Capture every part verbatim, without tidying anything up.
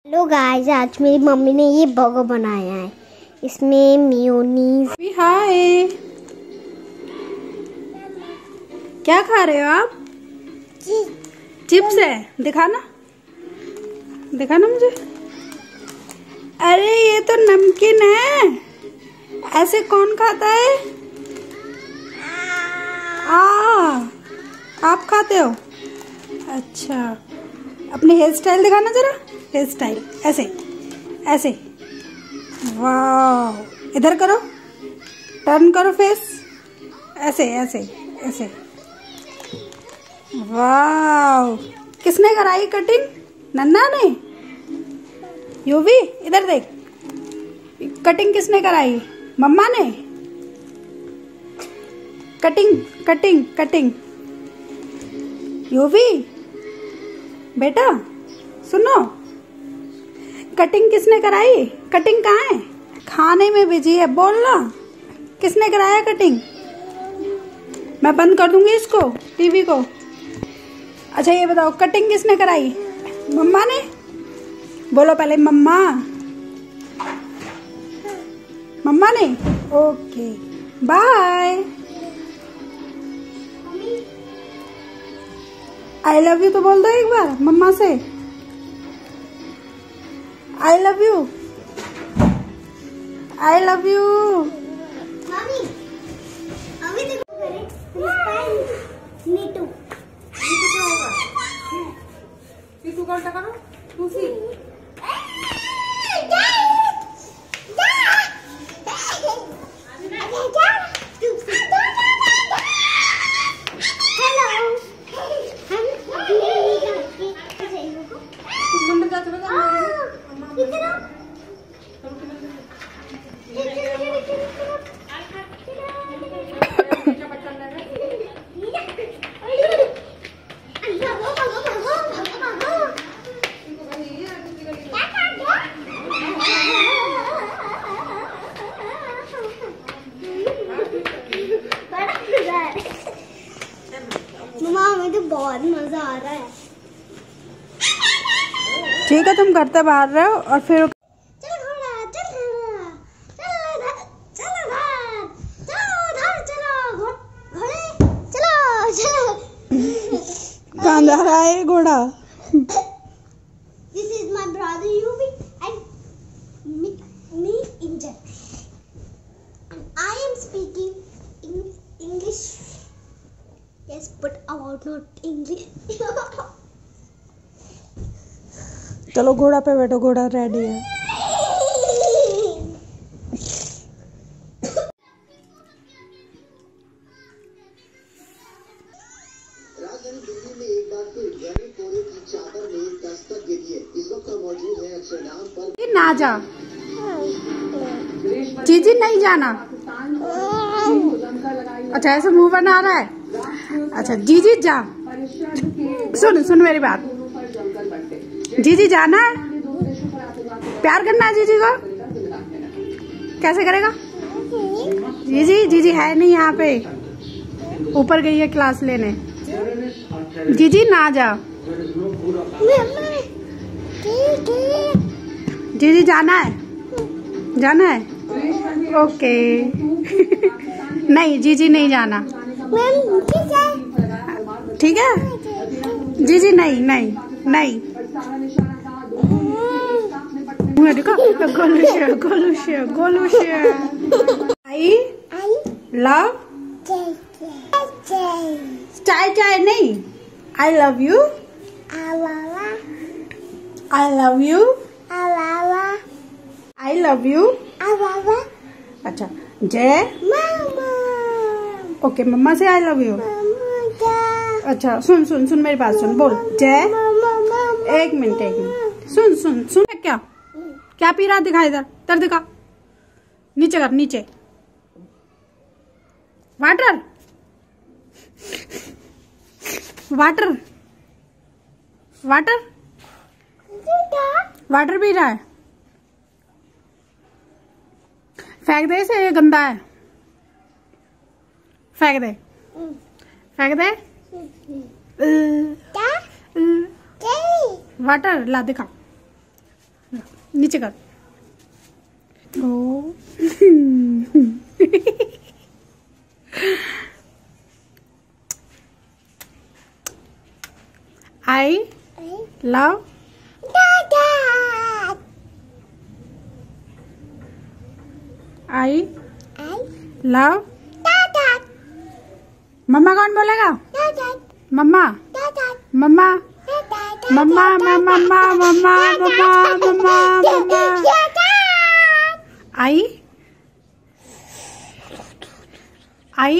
Hello guys, आज मेरी mummy ने ये बर्गर बनाया है। इसमें मेयोनीज। हाय, क्या खा रहे हो आप? चिप्स है। दिखाना दिखाना मुझे। अरे ये तो नमकीन है, ऐसे कौन खाता है? आ, आप खाते हो? अच्छा, अपनी हेयर स्टाइल दिखाना जरा। हेयर स्टाइल ऐसे ऐसे। वाह, इधर करो, टर्न करो फेस, ऐसे ऐसे ऐसे। वाह, किसने कराई कटिंग? नन्ना ने? यूवी इधर देख, कटिंग किसने कराई? मम्मा ने? कटिंग कटिंग कटिंग यूवी बेटा सुनो, कटिंग किसने कराई? कटिंग कहाँ है? खाने में बिजी है, बोलना किसने कराया कटिंग? मैं बंद कर दूंगी इसको, टीवी को। अच्छा ये बताओ, कटिंग किसने कराई? मम्मा ने? बोलो पहले मम्मा। मम्मा ने? Okay, bye. I love you तो बोल दो एक बार मम्मा से। I love you, I love you. मम्मी, मम्मी देखो करे, नीटू। नीटू क्या होगा? नीटू का उल्टा करो, टूसी। मम्मा, हमें तो बहुत मजा आ रहा है। ठीक है, तुम करते बाहर रहे हो और फिर चलो घोड़ा, चलो चलो चलो घर, चलो उधर, चलो घोड़े, चलो चलो। कहाँ जा रहा है ये घोड़ा? This is my brother Yuvi and me, me Injan. And I am speaking in English. Yes, but about not English. चलो घोड़ा पे बैठो, घोड़ा रेडी है। राजधानी दिल्ली में एक बार फिर घने कोहरे की चादर ने दस्तक दे दी है। इस वक्त मौजूद है अक्षरधाम पर। ना जा जीजी, नहीं जाना। अच्छा ऐसे मुंह बना रहा है। अच्छा जीजी जा, सुन सुन मेरी बात। जीजी जाना है, प्यार करना है जीजी को। कैसे करेगा? जीजी जीजी है नहीं यहाँ पे, ऊपर गई है क्लास लेने। जीजी ना जा, जीजी जाना है, जाना है। ओके नहीं जीजी नहीं जाना, ठीक है? जीजी नहीं नहीं नहीं। गोलूशिया गोलूशिया गोलूशिया। आई लव चाय चाय नहीं, I love you, I love you, I love you. अच्छा जय ओके, मम्मा से आई लव यू। अच्छा सुन सुन सुन मेरी बात सुन, बोल जय। एक मिनट एक मिनट, सुन सुन सुन। क्या क्या पी रहा? दिखा इधर, इधर दिखा, नीचे कर, नीचे। वाटर वाटर वाटर वाटर पी रहा है। फेंक दे इसे, ये गंदा है। फेंक दे, फेंक दे। वाटर ला दिखा। नीचे कर। ओ आई लव आई लव मम्मा कौन बोलेगा? मम्मा मम्मा मम्मा मम्मा मम्मा मम्मा मम्मा मम्मा आई आई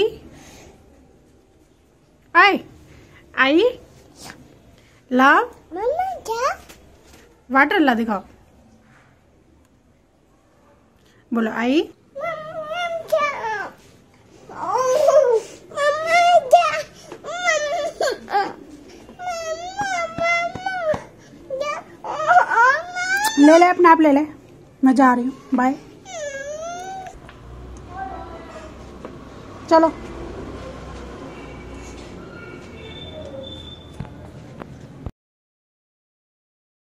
आई आई लव वाटर ला दिखाओ। बोलो आई ले ले अपना आप ले ले। मैं जा रही हूँ, बाय। चलो।